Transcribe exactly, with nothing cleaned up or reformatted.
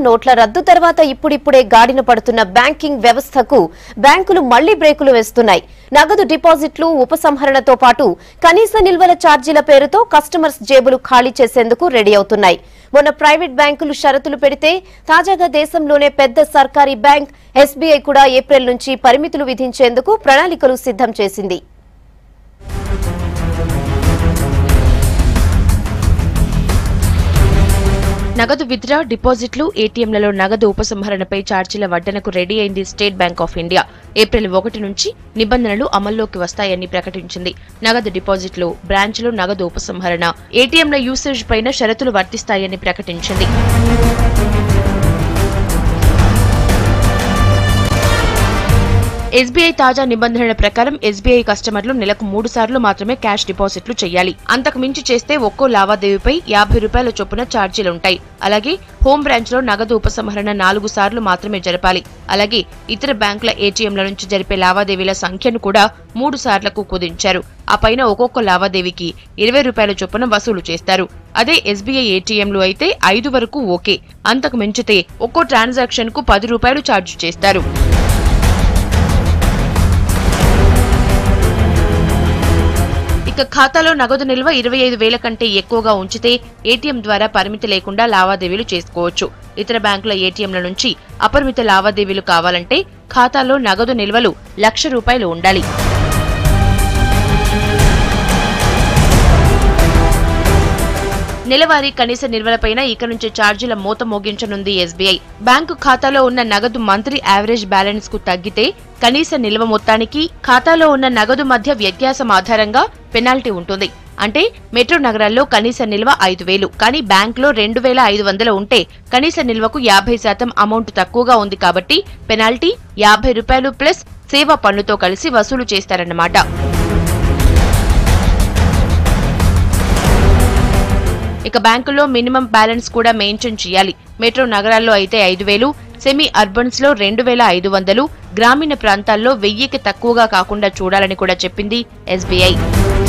నోట్ల రద్దు తర్వాత ఇప్పుడిప్పుడే గాడిన పడుతున్న బ్యాంకింగ్ వ్యవస్థకు బ్యాంకులు మళ్లీ బ్రేకులు వేస్తున్నాయి. నగదు డిపాజిట్లు ఉపసంహరణతో పాటు కనీస నిల్వల ఛార్జీల పేరుతో కస్టమర్స్ జేబులు ఖాళీ చేసేందుకు రెడీ అవుతున్నాయి. మొన్న ప్రైవేట్ బ్యాంకులు షరతులు పెడితే తాజాగా దేశంలోనే పెద్ద సర్కారీ బ్యాంక్ ఎస్బీఐ కూడా ఏప్రిల్ నుంచి పరిమితులు విధించేందుకు ప్రణాళికలు సిద్ధం చేసింది. నగదు విత్డ్రా, డిపాజిట్లు, ఏటీఎంలలో నగదు ఉపసంహరణపై ఛార్జీల వడ్డనకు రెడీ అయింది State Bank of India. April ఒకటి నుంచి నిబంధనలు అమల్లోకి వస్తాయని ప్రకటించింది. నగదు డిపాజిట్లు, బ్రాంచ్లు నగదు ఉపసంహరణ, ఏటీఎంల యూసేజ్ పైన షరతులు వర్తిస్తాయని ప్రకటించింది. ఎస్బీఐ తాజా నిబంధనల ప్రకారం ఎస్బీఐ కస్టమర్లు నెలకు మూడు సార్లు మాత్రమే క్యాష్ డిపాజిట్లు చేయాలి. అంతకు మించి చేస్తే ఒక్కో లావాదేవీపై యాభై రూపాయల చొప్పున ఛార్జీలుంటాయి. అలాగే హోం బ్రాంచ్ లో నగదు ఉపసంహరణ నాలుగు సార్లు మాత్రమే జరపాలి. అలాగే ఇతర బ్యాంకుల ఏటీఎంల నుంచి జరిపే లావాదేవీల సంఖ్యను కూడా మూడు సార్లకు కుదించారు. ఆ పైన ఒక్కొక్క లావాదేవీకి ఇరవై రూపాయల చొప్పున వసూలు చేస్తారు. అదే ఎస్బీఐ ఏటీఎంలు అయితే ఐదు వరకు ఓకే. అంతకు మించితే ఒక్కో ట్రాన్సాక్షన్ కు పది రూపాయలు ఛార్జ్ చేస్తారు. ఇక ఖాతాలో నగదు నిల్వ ఇరవై ఐదు వేల కంటే ఎక్కువగా ఉంచితే ఏటీఎం ద్వారా పరిమితి లేకుండా లావాదేవీలు చేసుకోవచ్చు. ఇతర బ్యాంకుల ఏటీఎంల నుంచి అపరిమిత లావాదేవీలు కావాలంటే ఖాతాలో నగదు నిల్వలు లక్ష రూపాయలు ఉండాలి. నెలవారీ కనీస నిల్వలపైన ఇక నుంచి ఛార్జీల మోత మోగించనుంది ఎస్బీఐ. బ్యాంకు ఖాతాలో ఉన్న నగదు మంత్లీ యావరేజ్ బ్యాలెన్స్ కు తగ్గితే కనీస నిల్వ మొత్తానికి ఖాతాలో ఉన్న నగదు మధ్య వ్యత్యాసం ఆధారంగా పెనాల్టీ ఉంటుంది. అంటే మెట్రో నగరాల్లో కనీస నిల్వ ఐదు వేలు కానీ బ్యాంకులో రెండు వేల ఐదు వందలు ఉంటే కనీస నిల్వకు యాభై శాతం అమౌంట్ తక్కువగా ఉంది కాబట్టి పెనాల్టీ యాభై రూపాయలు ప్లస్ సేవా పన్నుతో కలిసి వసూలు చేస్తారన్నమాట. ఇక బ్యాంకుల్లో మినిమం బ్యాలెన్స్ కూడా మెయింటైన్ చేయాలి. మెట్రో నగరాల్లో అయితే ఐదు వేలు, సెమీ అర్బన్స్ లో రెండు వేల ఐదు వందలు, గ్రామీణ ప్రాంతాల్లో వెయ్యికి తక్కువగా కాకుండా చూడాలని కూడా చెప్పింది ఎస్బీఐ.